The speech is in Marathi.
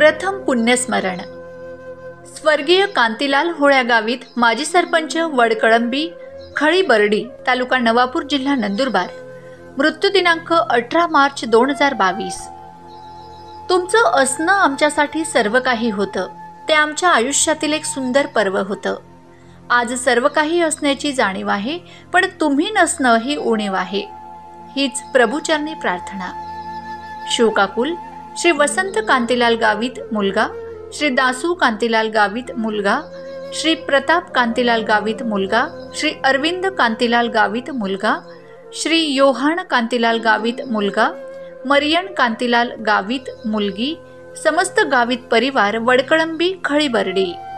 प्रथम पुण्यस्मरण. स्वर्गीय कांतीलाल होळ्या गावित माजी सरपंच वडकळंबी खळीबर्डी तालुका नवापूर जिल्हा नंदुरबार. मृत्यू दिनांक 18 मार्च 2022. तुमचं असणं आमच्यासाठी सर्व काही होतं. ते आमच्या आयुष्यातील एक सुंदर पर्व होतं. आज सर्व काही असण्याची जाणीव आहे, पण तुम्ही नसणं ही उणीव आहे. हीच प्रभूचरणी प्रार्थना. शोकाकुल श्री वसंत कांतीलाल गावित मुलगा, श्री दासू कांतीलाल गावित मुलगा, श्री प्रताप कांतीलाल गावित मुलगा, श्री अरविंद कांतीलाल गावित मुलगा, श्री योहान कांतीलाल गावित मुलगा, मरियन कांतीलाल गावित मुलगी, समस्त गावित परिवार वडकळंबी खळीबर्डी.